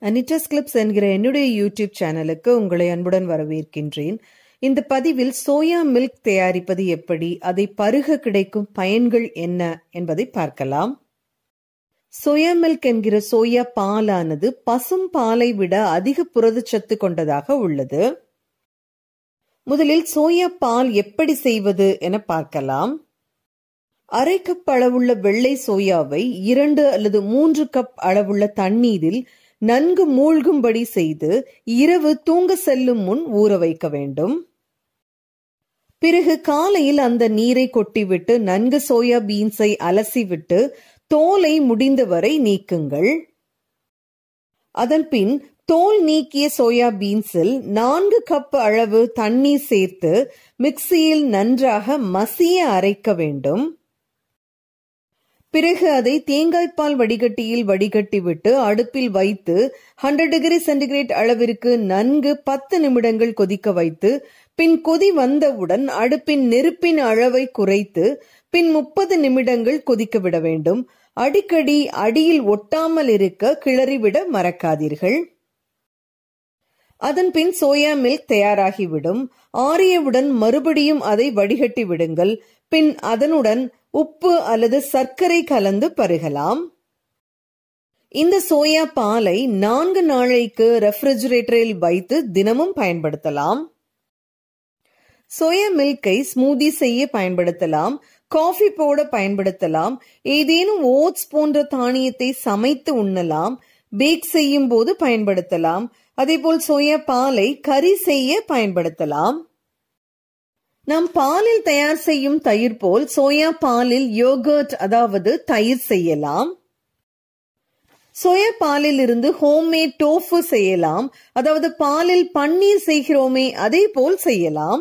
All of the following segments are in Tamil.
Anita'sclips என்கிற என்னுடைய யூடியூப் சேனலுக்கு உங்களை அன்புடன் வரவேற்கின்றேன். இந்த பதிவில் சோயா மில்க் தயாரிப்பது எப்படி, அதை பருக கிடைக்கும் பயன்கள் என்ன என்பதை பார்க்கலாம். சோயா மில்க் என்கிற சோயா பாலானது பசும் பாலை விட அதிக புரதச்சத்து கொண்டதாக உள்ளது. முதலில் சோயா பால் எப்படி செய்வது என பார்க்கலாம். அரை கப் அளவுள்ள வெள்ளை சோயாவை 2 அல்லது 3 கப் அளவுள்ள தண்ணீரில் நன்கு மூழ்கும்படி செய்து இரவு தூங்க செல்லும் முன் ஊற வைக்க வேண்டும். பிறகு காலையில் அந்த நீரை கொட்டிவிட்டு நன்கு சோயா பீன்ஸை அலசிவிட்டு தோலை முடிந்தவரை நீக்குங்கள். அதன்பின் தோல் நீக்கிய சோயா பீன்ஸில் 4 கப் அளவு தண்ணீர் சேர்த்து மிக்சியில் நன்றாக மசிய அரைக்க வேண்டும். பிறகு அதை தேங்காய்பால் வடிகட்டியில் வடிகட்டிவிட்டு அடுப்பில் வைத்து 100 டிகிரி சென்டிகிரேட் அளவிற்கு நன்கு 10 நிமிடங்கள் கொதிக்க வைத்து பின் கொதி வந்தவுடன் அடுப்பின் நெருப்பின் அளவை குறைத்து பின் 30 நிமிடங்கள் கொதிக்க விட வேண்டும். அடிக்கடி அடியில் ஒட்டாமல் இருக்க கிளறிவிட மறக்காதீர்கள். அதன் பின் சோயா மில்க் தயாராகிவிடும். ஆறியவுடன் மறுபடியும் அதை வடிகட்டி விடுங்கள். பின் அதனுடன் உப்பு அல்லது சர்க்கரை கலந்து பருகலாம். இந்த சோயா பாலை 4 நாளைக்கு ரெஃப்ரிஜரேட்டரில் வைத்து தினமும் பயன்படுத்தலாம். சோயா மில்கை ஸ்மூதி செய்ய பயன்படுத்தலாம், காஃபி போட பயன்படுத்தலாம், ஏதேனும் ஓட்ஸ் போன்ற தானியத்தை சமைத்து உண்ணலாம், பேக் செய்யும் போது பயன்படுத்தலாம். அதேபோல் சோயா பாலை கறி செய்ய பயன்படுத்தலாம். நாம் பாலில் தயார் செய்யும் தயிர் போல் சோயா பாலில் யோகர்ட் அதாவது தயிர் செய்யலாம். சோயா பாலில் இருந்து ஹோம்மேட் டோஃபு செய்யலாம், அதாவது பாலில் பன்னீர் செய்கிறோமே அதே போல் செய்யலாம்.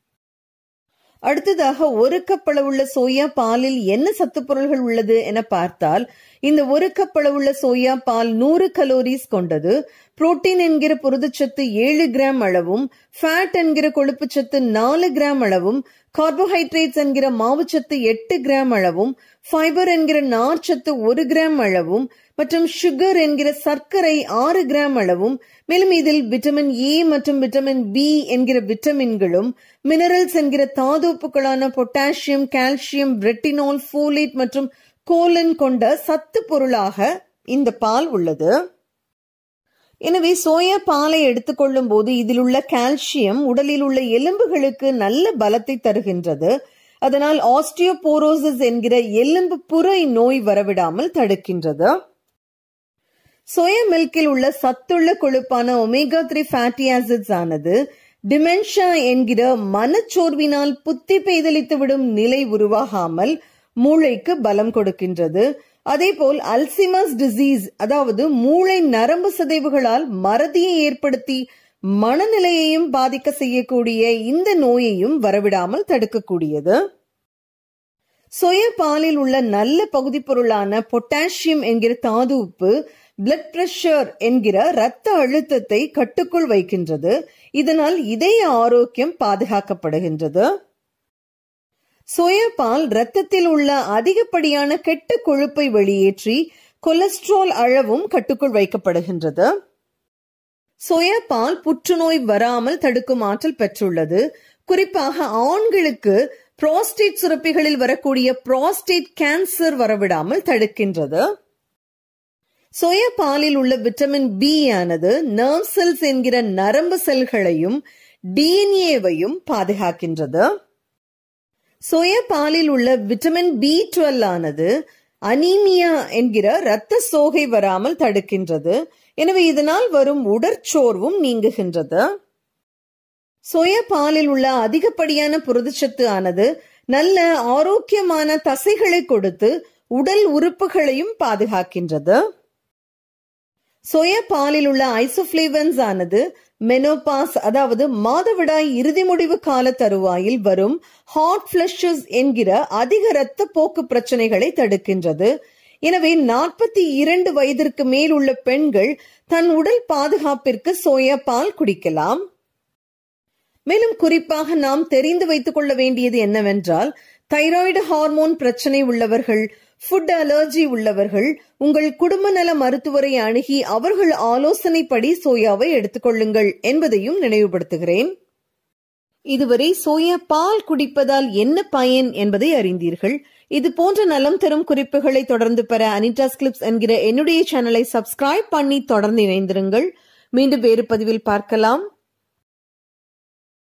அடுத்ததாக 1 கப் அளவுள்ள சோயா பாலில் என்ன சத்து பொருள்கள் உள்ளது என பார்த்தால், இந்த 1 கப் அளவுள்ள சோயா பால் 100 கலோரிஸ் கொண்டது. புரோட்டீன் என்கிற புரதச்சத்து 7 கிராம் அளவும், ஃபேட் என்கிற கொழுப்புச்சத்து 4 கிராம் அளவும், கார்போஹைட்ரேட்ஸ் என்கிற மாவுச்சத்து 8 கிராம் அளவும், ஃபைபர் என்கிற நார்ச்சத்து 1 கிராம் அளவும் மற்றும் சுகர் என்கிற சர்க்கரை 6 கிராம் அளவும், மேலும் இதில் விட்டமின் ஏ மற்றும் விட்டமின் பி என்கிற விட்டமின்களும், மினரல்ஸ் என்கிற தாதுப்புகளான பொட்டாசியம், கால்சியம், ரெட்டினால், ஃபோலேட் மற்றும் கோலின் கொண்ட சத்து பொருளாக இந்த பால் உள்ளது. எனவே சோயா பாலை எடுத்துக்கொள்ளும் போது இதில் உள்ள கால்சியம் உடலில் உள்ள எலும்புகளுக்கு நல்ல பலத்தை தருகின்றது. அதனால் ஆஸ்டியோபோரோசிஸ் என்கிற எலும்பு புரை நோய் வரவிடாமல் தடுக்கின்றது. சோயா மில்கில் உள்ள சத்துள்ள கொழுப்பான ஒமேகா 3 ஃபேட்டி ஆசிட்ஸ் ஆனது டிமென்ஷியா என்கிற மனச்சோர்வினால் புத்தி பெய்தலித்து விடும் நிலை உருவாகாமல் மூளைக்கு பலம் கொடுக்கின்றது. அதேபோல் அல்சைமர்ஸ் டிசீஸ் அதாவது மூளை நரம்பு சிதைவுகளால் மறதியை ஏற்படுத்தி மனநிலையையும் பாதிக்க செய்யக்கூடிய இந்த நோயையும் வரவிடாமல் தடுக்கக்கூடியது. சோயா பாலில் உள்ள நல்ல பகுதி பொருளான பொட்டாசியம் என்கிற தாது உப்பு பிளட் பிரஷர் என்கிற இரத்த அழுத்தத்தை கட்டுக்குள் வைக்கின்றது. இதனால் இதய ஆரோக்கியம் பாதுகாக்கப்படுகின்றது. சோயா பால் இரத்தத்தில் உள்ள அதிகப்படியான கெட்ட கொழுப்பை வெளியேற்றி கொலஸ்ட்ரால் அளவும் கட்டுக்குள் வைக்கப்படுகின்றது. சோயா பால் புற்றுநோய் வராமல் தடுக்கும் ஆற்றல் பெற்றுள்ளது. குறிப்பாக ஆண்களுக்கு புரோஸ்டேட் சுரப்பிகளில் வரக்கூடிய புரோஸ்டேட் கேன்சர் வரவிடாமல் தடுக்கின்றது. சோயா பாலில் உள்ள விட்டமின் பி ஆனது நர்வ் செல்ஸ் என்கிற நரம்பு செல்களையும் டிஎன்ஏவையும் பாதுகாக்கின்றது. சோயா பாலில் உள்ள விட்டமின் B12 ஆனது அனீமியா என்கிற இரத்த சோகை வராமல் தடுக்கின்றது. எனவே இதனால் வரும் உடற்சோர்வும் நீங்குகின்றது. சோயா பாலில் உள்ள அதிகப்படியான புரதச்சத்து ஆனது நல்ல ஆரோக்கியமான தசைகளை கொடுத்து உடல் உறுப்புகளையும் பாதுகாக்கின்றது. சோயா பாலில் உள்ள ஐசோஃப்ளேவன்ஸ் ஆனது மெனோபாஸ் அதாவது மாதவிடாய் இறுதி முடிவு கால தருவாயில் வரும் ஹாட் ஃபிளஷஸ் என்கிற அதிக இரத்த போக்கு பிரச்சனைகளை தடுக்கின்றது. எனவே 42 வயதிற்கு மேல் உள்ள பெண்கள் தன் உடல் பாதுகாப்பிற்கு சோயா பால் குடிக்கலாம். மேலும் குறிப்பாக நாம் தெரிந்து வைத்துக் கொள்ள வேண்டியது என்னவென்றால், தைராய்டு ஹார்மோன் பிரச்சனை உள்ளவர்கள், ஃபுட் அலர்ஜி உள்ளவர்கள் உங்கள் குடும்ப நல மருத்துவரை அணுகி அவர்கள் ஆலோசனைப்படி சோயாவை எடுத்துக்கொள்ளுங்கள் என்பதையும் நினைவுபடுத்துகிறேன். இதுவரை சோயா பால் குடிப்பதால் என்ன பயன் என்பதை அறிந்தீர்கள். இது போன்ற நலம் தரும் குறிப்புகளை தொடர்ந்து பெற Anita'sclips என்கிற என்னுடைய சேனலை சப்ஸ்கிரைப் பண்ணி தொடர்ந்து இணைந்திருங்கள். மீண்டும் வேறு பதிவில் பார்க்கலாம்.